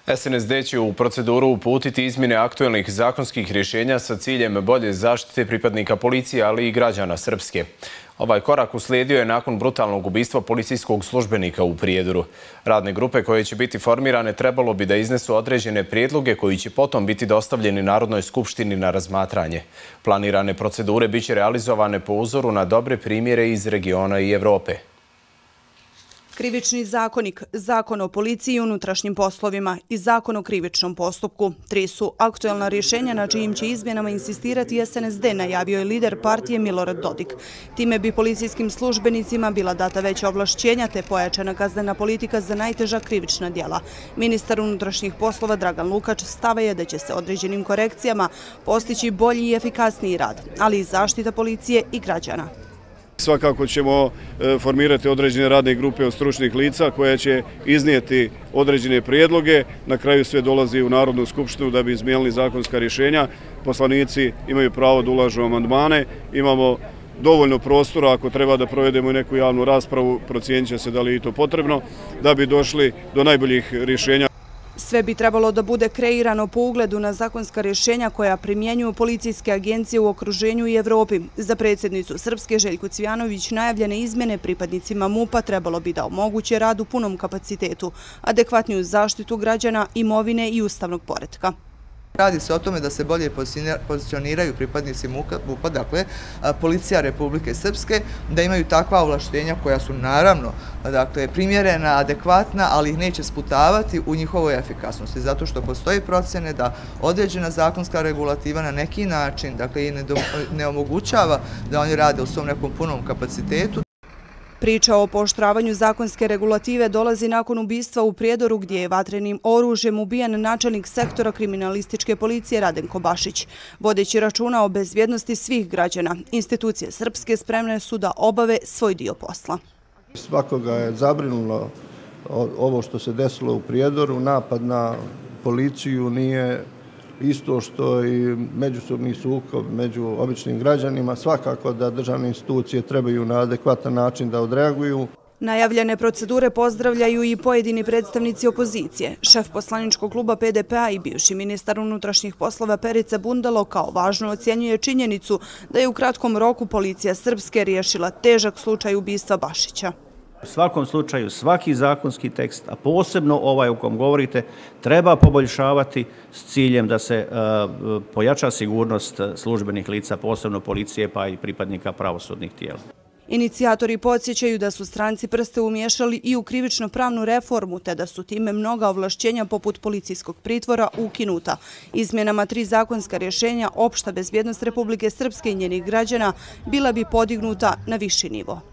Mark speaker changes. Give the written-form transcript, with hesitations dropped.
Speaker 1: SNSD će u proceduru uputiti izmjene aktuelnih zakonskih rješenja sa ciljem bolje zaštite pripadnika policije, ali i građana Srpske. Ovaj korak uslijedio je nakon brutalnog ubistva policijskog službenika u Prijedoru. Radne grupe koje će biti formirane trebalo bi da iznesu određene prijedloge koji će potom biti dostavljeni Narodnoj skupštini na razmatranje. Planirane procedure biće realizovane po uzoru na dobre primjere iz regiona i Evrope.
Speaker 2: Krivični zakonik, Zakon o policiji i unutrašnjim poslovima i Zakon o krivičnom postupku. 3 su aktuelna rješenja na čijim će izmjenama insistirati SNSD, najavio je lider partije Milorad Dodik. Time bi policijskim službenicima bila data veća ovlašćenja te pojačana kaznena politika za najteža krivična djela. Ministar unutrašnjih poslova Dragan Lukač stava je da će se određenim korekcijama postići bolji i efikasniji rad, ali i zaštita policije i građana.
Speaker 3: Svakako ćemo formirati određene radne grupe od stručnih lica koje će iznijeti određene prijedloge. Na kraju sve dolazi u Narodnu skupštinu da bi izmijenili zakonska rješenja. Poslanici imaju pravo da ulažu amandmane. Imamo dovoljno prostora, ako treba da provedemo i neku javnu raspravu, procijenit će se da li je to potrebno, da bi došli do najboljih rješenja.
Speaker 2: Sve bi trebalo da bude kreirano po ugledu na zakonska rješenja koja primjenjuju policijske agencije u okruženju i Evropi. Za predsjednicu Srpske Željku Cvijanović najavljene izmjene pripadnicima MUP-a trebalo bi da omoguće rad u punom kapacitetu, adekvatniju zaštitu građana, imovine i ustavnog poretka.
Speaker 4: Radi se o tome da se bolje pozicioniraju pripadnici MUP-a, dakle policija Republike Srpske, da imaju takva ovlaštenja koja su naravno primjerena, adekvatna, ali ih neće sputavati u njihovoj efikasnosti, zato što postoji procjene da određena zakonska regulativa na neki način ne omogućava da oni rade u svom nekom punom kapacitetu.
Speaker 2: Priča o pooštravanju zakonske regulative dolazi nakon ubistva u Prijedoru gdje je vatrenim oružjem ubijen načelnik sektora kriminalističke policije Radenko Bašić. Vodeći računa o bezbjednosti svih građana, institucije Srpske spremne su da obave svoj dio posla.
Speaker 5: Svakoga je zabrinulo ovo što se desilo u Prijedoru. Napad na policiju nije isto što i međusobni sukob među običnim građanima. Svakako da državne institucije trebaju na adekvatan način da odreaguju.
Speaker 2: Najavljene procedure pozdravljaju i pojedini predstavnici opozicije. Šef poslaničkog kluba PDP-a i bivši ministar unutrašnjih poslova Perica Bundalo kao važno ocjenjuje činjenicu da je u kratkom roku policija Srpske riješila težak slučaj ubistva Bašića.
Speaker 6: U svakom slučaju, svaki zakonski tekst, a posebno ovaj o kom govorite, treba poboljšavati s ciljem da se pojača sigurnost službenih lica, posebno policije pa i pripadnika pravosudnih tijela.
Speaker 2: Inicijatori podsjećaju da su stranci prste umiješali i u krivično-pravnu reformu, te da su time mnoga ovlašćenja poput policijskog pritvora ukinuta. Izmjenama 3 zakonska rješenja opšta bezbjednost Republike Srpske i njenih građana bila bi podignuta na viši nivo.